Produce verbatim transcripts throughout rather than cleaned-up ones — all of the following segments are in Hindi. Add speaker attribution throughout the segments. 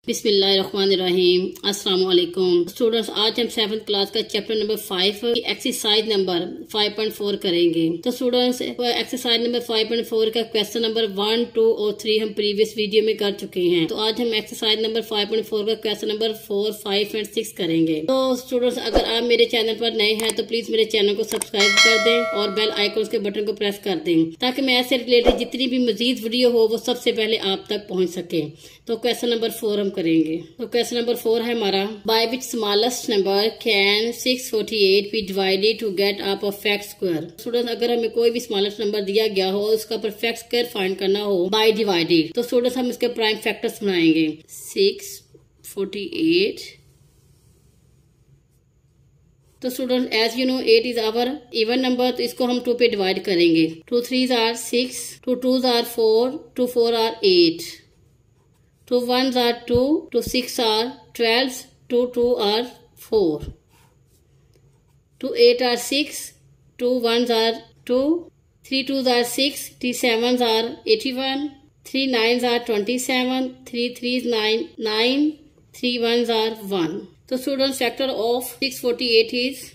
Speaker 1: बिस्मिल्लाहिर्रहमानिर्रहीम। अस्सलाम वालेकुम स्टूडेंट्स, आज हम सेवन्थ क्लास का chapter number five exercise number five point four करेंगे। तो students, exercise number five point four का क्वेश्चन नंबर वन टू और थ्री हम प्रीवियस वीडियो में कर चुके हैं। तो आज हम exercise number five point four का question number four five and six करेंगे। तो स्टूडेंट्स, अगर आप मेरे चैनल पर नए हैं तो प्लीज मेरे चैनल को सब्सक्राइब कर दें और बेल आइकन के बटन को प्रेस कर दें ताकि मैं ऐसे रिलेटेड जितनी भी मजीद वीडियो हो वो सबसे पहले आप तक पहुँच सके। तो क्वेश्चन नंबर फोर हम करेंगे। तो क्वेश्चन नंबर फोर है हमारा, by which smallest number can six forty eight be divided to get a perfect square. Student, अगर हमें कोई भी स्मॉलेस्ट नंबर दिया गया हो उसका परफेक्ट स्क्वायर फाइंड करना हो बाय डिवाइडेड, तो स्टूडेंट्स हम इसके प्राइम फैक्टर्स बनाएंगे। सिक्स फोर्टी एट, तो student as you know eight is our even number, तो इसको हम टू पे डिवाइड करेंगे। Two threes are six, two twos are four, two four are eight, two ones are two, two six are twelve, two two are four, two eight are six, two ones are two, three twos are six, three sevens are eighty-one, three nines are twenty-seven, three threes nine, nine, three ones are one. So students, factor of six forty-eight is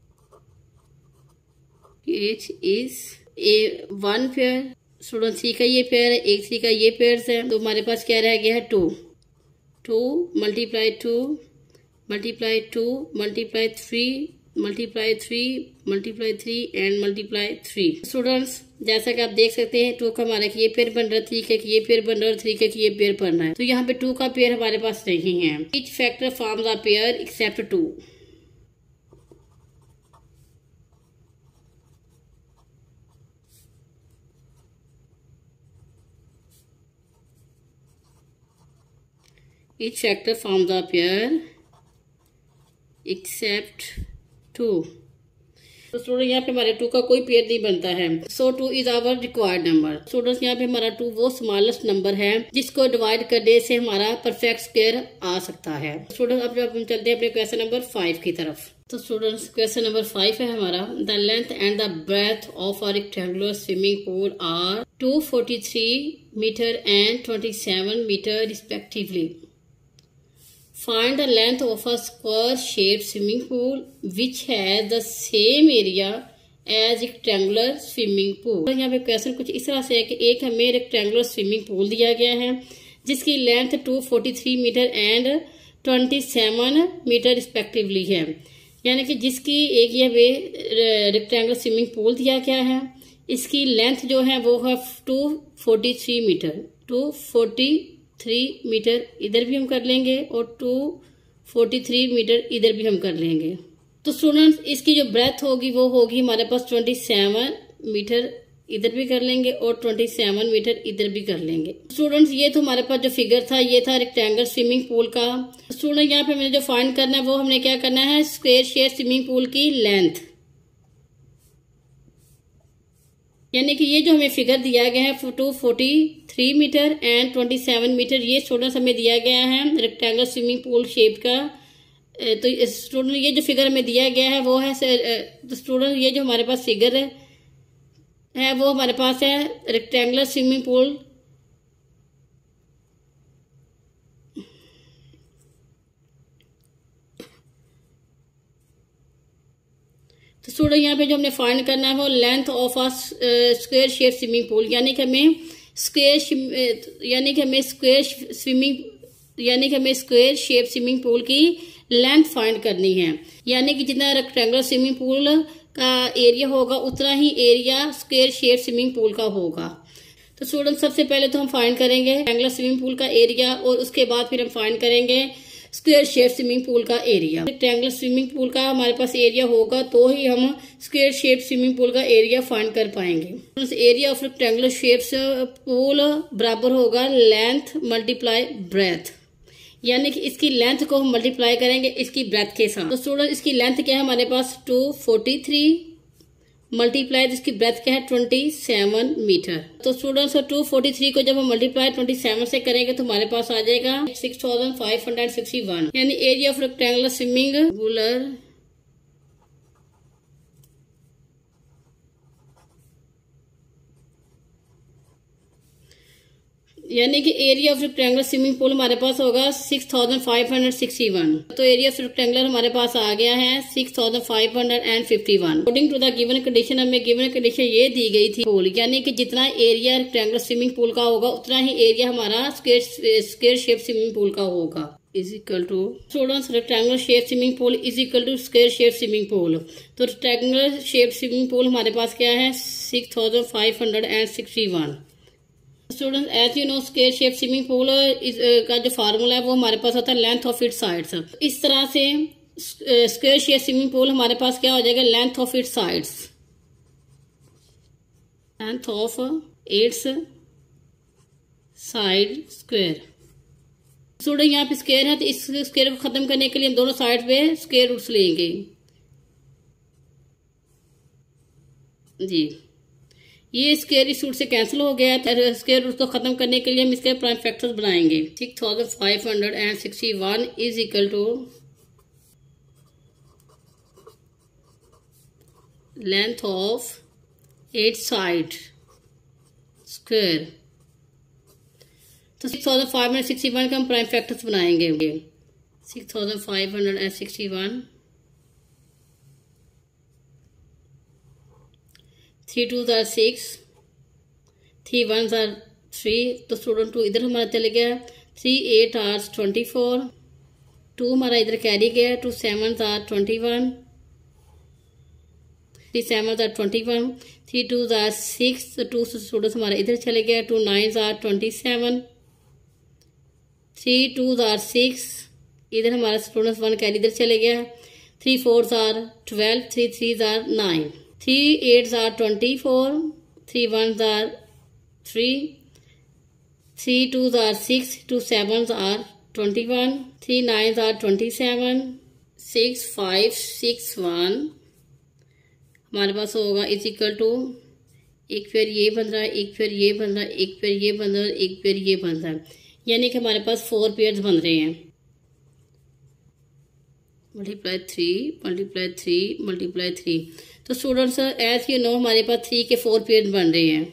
Speaker 1: it is a one pair, student see का ये पेयर है, एक सी का ये पेयर है, तो हमारे पास क्या रह गया है two, two multiply two multiply two multiply three multiply three multiply three and multiply three. Students, जैसा कि आप देख सकते हैं टू का हमारा ये पेयर बन रहा है, थ्री का ये पेयर बन रहा है और थ्री का ये पेयर बन रहा है। तो यहाँ पे टू का पेयर हमारे पास नहीं है। Each factor forms a pair except two. Each factor forms a pair except two. तो स्टूडेंट यहाँ पे हमारे टू का कोई पेयर नहीं बनता है। So two is our required number. Students, यहाँ पे हमारा टू वो स्मॉलेस्ट नंबर है जिसको डिवाइड करने से हमारा परफेक्ट स्क्वायर आ सकता है। स्टूडेंट, अब जब हम चलते हैं अपने क्वेश्चन नंबर फाइव की तरफ। तो स्टूडेंट्स, क्वेश्चन नंबर फाइव है हमारा, the length and the breadth of a rectangular swimming pool are two forty three metre and twenty seven metre respectively. Find the length of a square-shaped swimming pool which has the same area as rectangular swimming pool. तो यहाँ पे क्वेश्चन कुछ इस तरह से है कि एक हमें रेक्टेंगुलर स्विमिंग पूल दिया गया है जिसकी length two forty three metre and twenty seven metre respectively है, यानी कि जिसकी एक ये वे रेक्टेंगुलर स्विमिंग पूल दिया गया है, इसकी लेंथ जो है वो है two forty three metre, two forty three metre इधर भी हम कर लेंगे और टू फोर्टी थ्री मीटर इधर भी हम कर लेंगे। तो स्टूडेंट्स, इसकी जो ब्रेथ होगी वो होगी हमारे पास ट्वेंटी सेवन मीटर इधर भी कर लेंगे और ट्वेंटी सेवन मीटर इधर भी कर लेंगे। स्टूडेंट्स, ये तो हमारे पास जो फिगर था ये था रेक्टेंगल स्विमिंग पूल का। स्टूडेंट, यहाँ पे मैंने जो फाइंड करना है वो हमने क्या करना है, स्क्वायर शेप स्विमिंग पूल की लेंथ, यानी कि ये जो हमें फिगर दिया गया है two forty three metre and twenty seven metre, ये स्टूडेंट्स हमें दिया गया है रेक्टेंगल स्विमिंग पूल शेप का। तो स्टूडेंट, ये जो फिगर हमें दिया गया है वो है, तो स्टूडेंट ये जो हमारे पास फिगर है, है वो हमारे पास है रेक्टेंगुलर स्विमिंग पूल। तो स्टूडेंट, यहाँ पे जो हमने फाइंड करना है वो length of a square shape swimming pool, यानी कि हमें स्क्वायर यानी कि हमें स्क्वायर स्विमिंग यानी कि हमें स्क्वायर शेप स्विमिंग पूल की लेंथ फाइंड करनी है, यानी कि जितना रेक्टेंगुलर स्विमिंग पूल का एरिया होगा उतना ही area square shape swimming pool का होगा। तो स्टूडेंट, सबसे पहले तो हम फाइंड करेंगे रेक्टेंगुलर स्विमिंग पूल का एरिया और उसके बाद फिर हम फाइंड करेंगे स्क्वायर शेप स्विमिंग पूल का एरिया। रेक्टेंगुलर स्विमिंग पूल का हमारे पास एरिया होगा तो ही हम स्क्वायर शेप स्विमिंग पूल का एरिया फाइंड कर पाएंगे। Area of rectangular shape pool बराबर होगा लेंथ मल्टीप्लाई ब्रेथ, यानी कि इसकी लेंथ को हम मल्टीप्लाई करेंगे इसकी ब्रेथ के साथ। तो स्टूडेंट, इसकी लेंथ क्या है हमारे पास टू फोर्टी थ्री मल्टीप्लाई इसकी ब्रेथ क्या है ट्वेंटी सेवन मीटर। तो स्टूडेंट्स, टू फोर्टी थ्री को जब हम मल्टीप्लाई ट्वेंटी सेवन से करेंगे तो हमारे पास आ जाएगा six thousand five hundred sixty one, यानी area of rectangular swimming pool यानी कि area of rectangular swimming pool हमारे पास होगा six thousand five hundred sixty one. तो एरिया ऑफ रेक्टेंगुलर हमारे पास आ गया है six thousand five hundred fifty one. According to the given condition हमें गिवन कंडीशन ये दी गई थी पूल, यानी कि जितना एरिया रेक्टेंगुलर स्विमिंग पूल का होगा उतना ही एरिया हमारा square square shape swimming pool का होगा। Is equal to students rectangular shape swimming pool is equal to square shape swimming pool. तो रेक्टेंगुलर शेप स्विमिंग पूल हमारे पास क्या है six thousand five hundred sixty one. Student as you know square shape swimming pool का जो फार्मूला है वो हमारे पास होता है लेंथ ऑफ इट्स साइड्स। इस तरह से स्क्वायर शेप स्विमिंग पूल हमारे पास क्या हो जाएगा length of its sides, length of its side square. Student यहाँ पे स्क्वायर है तो इस स्क्वायर को खत्म करने के लिए हम दोनों साइड पे स्क्वायर रूट्स लेंगे जी। ये स्क्वायर इस रूट से कैंसिल हो गया है, स्क्वायर रूट को खत्म करने के लिए हम इसके प्राइम फैक्टर्स बनाएंगे। Six thousand five hundred sixty one is equal to length of eight side square. तो six thousand five hundred sixty one का हम प्राइम फैक्टर्स बनाएंगे। Six thousand five hundred sixty one, three two jar six, three one jar three, तो स्टूडेंट टू इधर हमारा चले गया, three eight are twenty four, two हमारा इधर कैरी गया, two seven jar twenty one, three seven jar twenty one, three two jar six, two students हमारा इधर चले गया, टू नाइन जार twenty seven, three two jar six, इधर हमारा स्टूडेंट्स वन कैरी इधर चले गया, थ्री फोर जार ट्वेल्व, थ्री थ्री जार नाइन, थ्री एट जार twenty four, three one jar three, three two jar six, two seven jar twenty one, three nine जार twenty seven, six five six one हमारे पास होगा इज इक्वल टू एक पेयर ये बन रहा है, एक पेयर ये बन रहा है, एक पेयर ये बन रहा है, एक पेयर ये बन रहा है, यानी कि हमारे पास फोर पेयर्स बन रहे हैं। Multiply three multiply three multiply three, तो स्टूडेंट्स एज यू नो हमारे पास थ्री के फोर पेयर बन रहे हैं।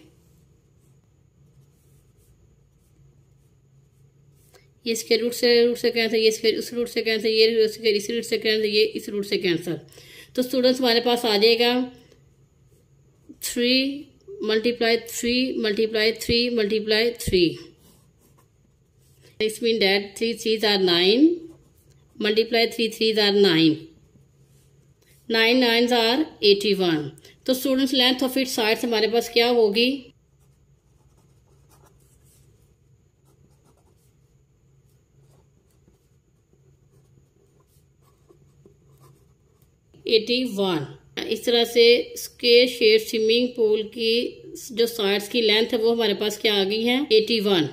Speaker 1: ये इसके रूट से रूट से कैंसर, ये इसके उस रूट से कैंसर, ये इस रूट से कैंसर, ये इस रूट से कैंसर। तो स्टूडेंट्स हमारे पास आ जाएगा three multiply three multiply three multiply three, this mean that three threes are nine, multiply three threes are nine, nine nine are eighty one. तो students length of it sides हमारे पास क्या होगी एटी वन। इस तरह से स्क्वायर शेप स्विमिंग पूल की जो साइड्स की लेंथ है वो हमारे पास क्या आ गई है एटी वन,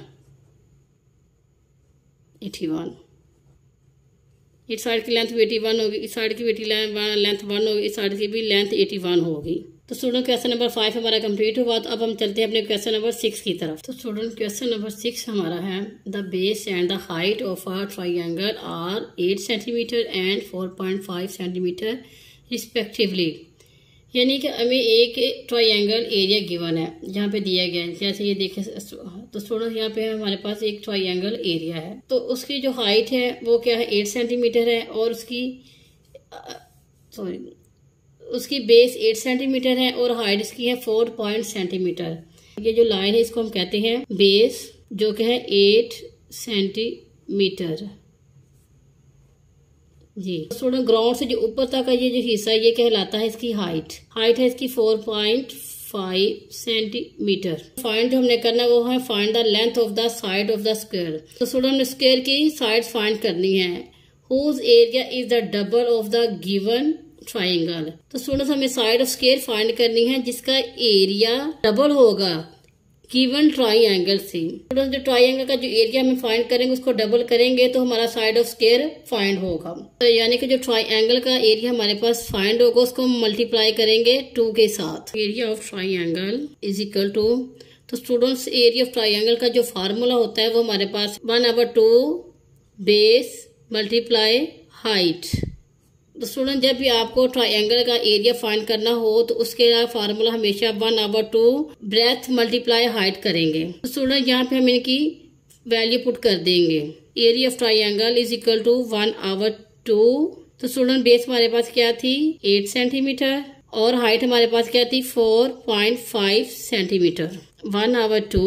Speaker 1: एटी वन। इस साइड की लेंथ भी एटी वन होगी, इस साइड की भी लेंथ वन होगी, इस साइड की भी लेंथ एटी वन होगी। तो स्टूडेंट क्वेश्चन नंबर फाइव हमारा कंप्लीट हुआ। तो अब हम चलते हैं अपने क्वेश्चन नंबर सिक्स की तरफ। तो स्टूडेंट क्वेश्चन नंबर सिक्स हमारा है the base and the height of a triangle are eight centimetre and four point five centimetre respectively. यानी कि हमें एक ट्राइंगल एरिया गिवन है जहाँ पे दिया गया है, जैसे ये देखें। तो स्टूडेंट यहाँ पे हमारे पास एक ट्राइंगल एरिया है, तो उसकी जो हाइट है वो क्या है एट सेंटीमीटर है और उसकी सॉरी उसकी बेस एट सेंटीमीटर है और हाइट इसकी है फोर पॉइंट सेंटीमीटर। ये जो लाइन है इसको हम कहते हैं बेस, जो कि है एट सेंटीमीटर जी। स्टूडेंट ग्राउंड से जो ऊपर तक का ये जो हिस्सा ये कहलाता है इसकी हाइट। हाइट है इसकी four point five centimetre. Find जो हमने करना वो है find the length of the side of the square. तो स्टूडेंट ने स्क्वायर की साइड फाइंड करनी है। Whose area is the double of the given triangle. तो स्टूडेंट हमें साइड ऑफ स्क्वायर फाइंड करनी है जिसका एरिया डबल होगा गिवन ट्राइंगल से। जो ट्राइंगल का जो एरिया हम फाइंड करेंगे उसको डबल करेंगे तो हमारा साइड ऑफ स्क्वायर फाइंड होगा। तो यानी कि जो ट्राइंगल का एरिया हमारे पास फाइंड होगा उसको हम मल्टीप्लाई करेंगे टू के साथ। Area of triangle is equal to, तो स्टूडेंट्स एरिया ऑफ ट्राइंगल का जो फार्मूला होता है वो हमारे पास one over two base multiply height तो स्टूडेंट जब भी आपको ट्रायंगल का एरिया फाइंड करना हो तो उसके फार्मूला हमेशा one over two breadth multiply height करेंगे। तो स्टूडेंट यहाँ पे हम इनकी वैल्यू पुट कर देंगे। Area of triangle is equal to one over two. तो स्टूडेंट बेस हमारे पास क्या थी एट सेंटीमीटर और हाइट हमारे पास क्या थी four point five centimetre. One over two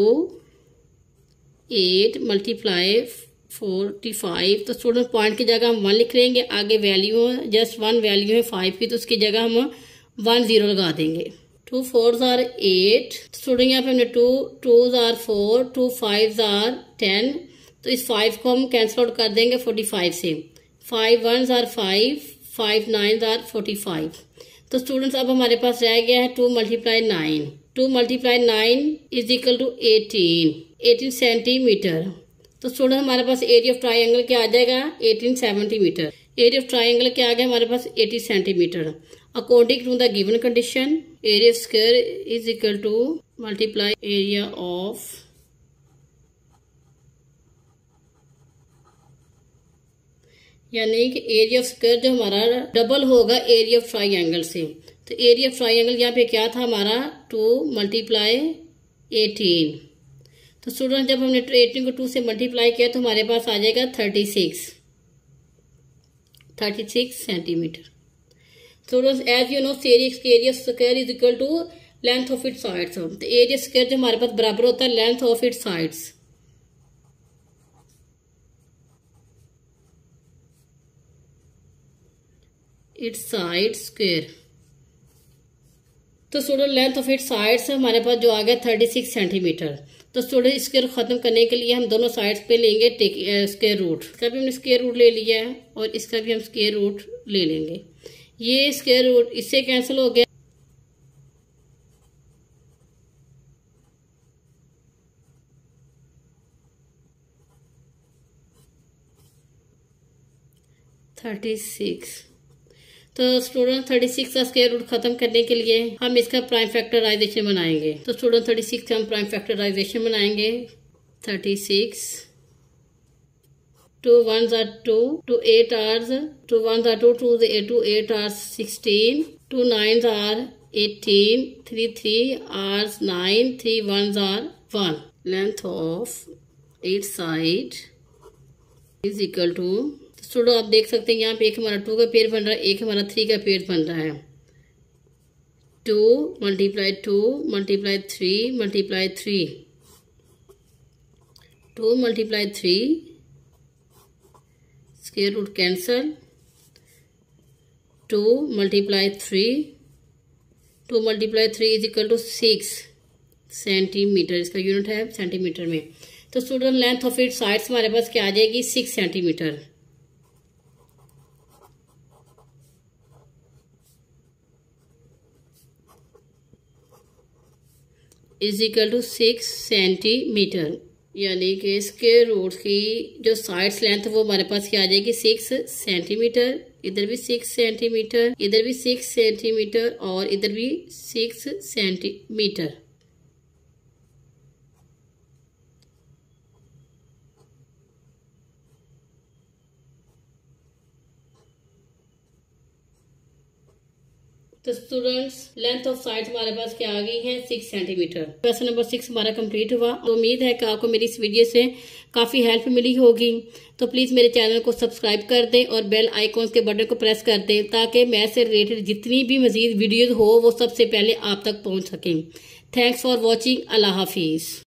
Speaker 1: eight multiply forty five. तो स्टूडेंट पॉइंट की जगह हम वन लिख लेंगे, आगे वैल्यू जस्ट वन वैल्यू है फाइव की, तो उसकी जगह हम वन जीरो लगा देंगे। Two four are eight. Student यहाँ पे हमने two two are four, two five are ten. तो इस फाइव को हम कैंसिल आउट कर देंगे फोर्टी फाइव से। Five one are five, five nine are forty five. तो स्टूडेंट्स अब हमारे पास रह गया है two multiply nine. Two multiply nine is equal to eighteen, eighteen centimetre. तो स्टूडेंट हमारे पास एरिया ऑफ ट्रायंगल क्या आ जाएगा eighteen centimetre. Area of triangle क्या आ गया हमारे पास eighty centimetre. According to the given condition area square is equal to multiply area of यानी कि एरिया ऑफ स्क्वायर जो हमारा डबल होगा एरिया ऑफ ट्रायंगल से। तो एरिया ऑफ ट्रायंगल यहाँ पे क्या था हमारा टू मल्टीप्लाई एटीन। तो स्टूडेंट जब हमने एटीन को टू से मल्टीप्लाई किया तो हमारे पास आ जाएगा thirty six, thirty six centimetre. Students as you know area square is equal to length of its sides. तो एरिया स्क्वायर जो हमारे पास बराबर होता है length of its sides. Its side square. तो student length of its sides हमारे पास जो आ गया थर्टी सिक्स सेंटीमीटर। तो स्टूडेंट स्क्वायर खत्म करने के लिए हम दोनों साइड्स पे लेंगे स्क्वायर रूट। इसका भी हमने स्क्वायर रूट ले लिया है और इसका भी हम स्क्वायर रूट ले लेंगे। ये स्क्वायर रूट इससे कैंसिल हो गया। Thirty six. तो स्टूडेंट थर्टी सिक्स का स्क्वायर रूट खत्म करने के लिए हम इसका प्राइम फैक्टराइजेशन बनाएंगे। तो स्टूडेंट थर्टी सिक्स का हम प्राइम फैक्टराइजेशन बनाएंगे। Thirty six, two one are two, two eight are, two one are two, two two eight are sixteen, two nine are eighteen, three three are nine, three one are one. Length of eight side is equal to student आप देख सकते हैं यहाँ पे एक हमारा टू का पेयर बन रहा है, एक हमारा थ्री का पेयर बन रहा है। Two multiply two multiply three multiply three, two multiply three, square root cancel, two multiply three, two multiply three is equal to six centimetre. इसका यूनिट है सेंटीमीटर में। तो student length of it sides हमारे पास क्या आ जाएगी six centimetre. Is equal to six centimetre. यानी कि स्क्वायर रूट की जो साइड्स लेंथ वो हमारे पास क्या आ जाएगी सिक्स सेंटीमीटर। इधर भी सिक्स सेंटीमीटर, इधर भी सिक्स सेंटीमीटर और इधर भी सिक्स सेंटीमीटर। तो स्टूडेंट्स लेंथ ऑफ साइड हमारे पास क्या आ गई है six centimetre. Question number six हमारा कंप्लीट हुआ। तो उम्मीद है कि आपको मेरी इस वीडियो से काफी हेल्प मिली होगी। तो प्लीज मेरे चैनल को सब्सक्राइब कर दें और बेल आइकॉन के बटन को प्रेस कर दें ताकि मैथ से रिलेटेड जितनी भी मजीद वीडियोज हो वो सबसे पहले आप तक पहुंच सकें। Thanks for watching. अल्लाह हाफिज।